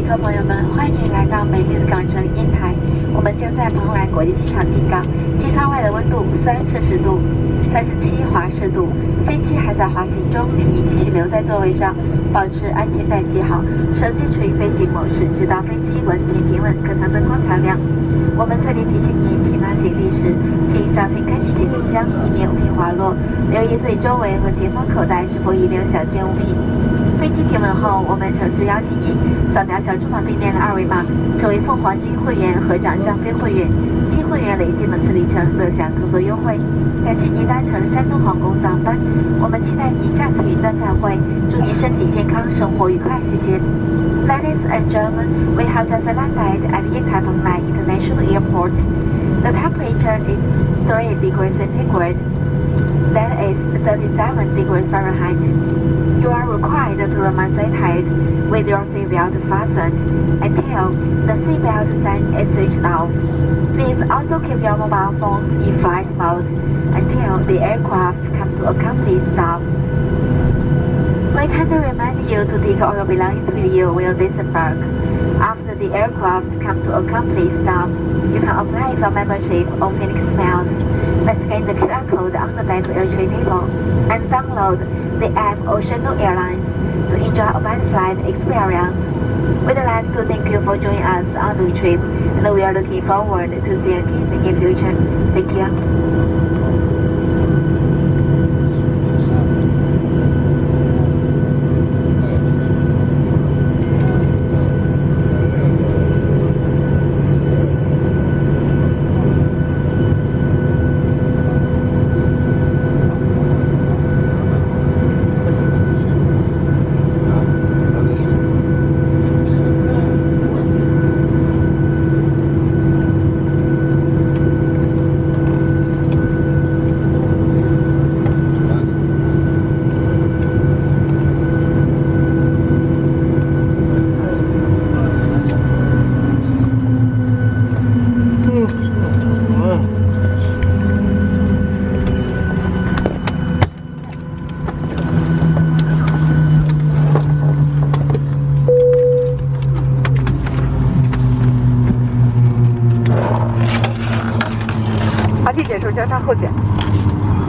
客朋友们，欢迎您来到美丽的港城烟台。我们将在蓬莱国际机场进港，机舱外的温度30°C， 37°C。飞机还在滑行中，请您继续留在座位上，保持安全带系好，手机处于飞行模式，直到飞机完全平稳，可长灯光调亮。我们特别提醒您，请拿行李时，请小心开启行李箱，以免物品滑落。留意最周围和前方口袋是否遗留小件物品。飞机停稳后，我们诚挚邀请您扫描小珠宝对面的二维码，成为凤凰军会员和掌上飞会员。新会员累计本次里程乐享更多优惠。感谢您搭乘山东航空航班，我们期待您下次云端再会。祝您身体健康，生活愉快，谢谢。Ladies and gentlemen, we have just landed at Yantai Penglai International Airport. The temperature is 3 degrees centigrade. That is 37 degrees Fahrenheit. You are required to remain seated with your seatbelt fastened until the seatbelt sign is switched off. Please also keep your mobile phones in flight mode until the aircraft comes to a complete stop. We kindly remind you to take all your belongings with you when you disembark. After the aircraft comes to a complete stop, you can apply for membership of Phoenix Miles by scanning the QR code on the back of your tray table and download the app Oceano Airlines to enjoy a best flight experience. We'd like to thank you for joining us on the trip, and we are looking forward to seeing you again in the near future. Thank you. 滑梯结束，交叉候选。